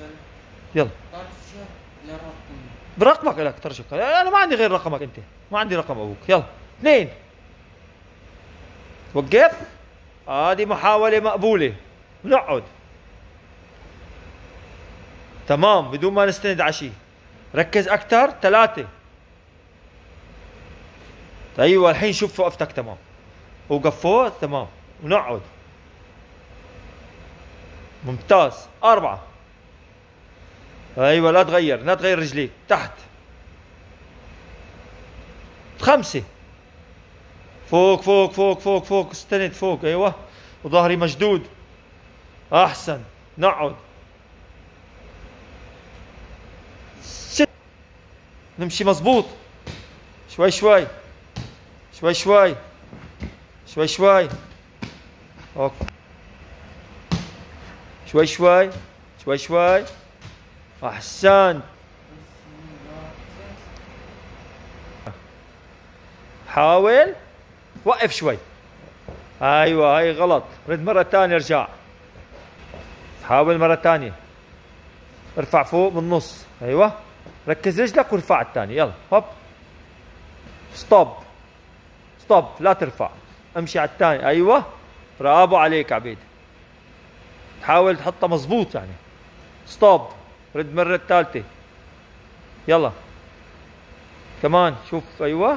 يلا. برقمك لك ترشق، انا ما عندي غير رقمك انت، ما عندي رقم ابوك. يلا 2. وقف. هذه محاولة مقبولة. نقعد. تمام بدون ما نستند على شيء. ركز اكثر. 3. ايوه الحين شوف وقفتك تمام. وقف فوق تمام. ونقعد. ممتاز. 4. ايوه لا تغير، لا تغير رجليك. تحت. 5. فوق فوق فوق فوق فوق. استند فوق. ايوه وظهري مشدود. احسن. نقعد. 6. نمشي مظبوط. شوي شوي شوي شوي شوي شوي. اوكي. شوي شوي شوي شوي. احسنت. حاول. وقف شوي. ايوه هاي غلط. رد مرة ثانية. ارجع. حاول مرة ثانية. ارفع فوق بالنص. ايوه ركز رجلك وارفع الثانية. يلا هوب. ستوب. ستوب. لا ترفع. امشي على الثاني. ايوه برافو عليك عبيد. حاول تحطها مظبوط يعني. ستوب. رد مرة الثالثة. يلا كمان. شوف. ايوه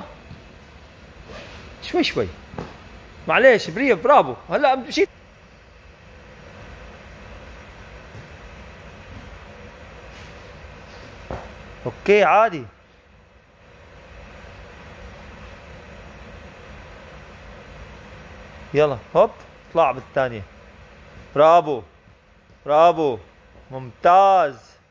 شوي شوي. معليش بريف. برافو. هلا مشيت. اوكي عادي. يلا هوب. اطلع بالثانية. برافو برافو. ممتاز.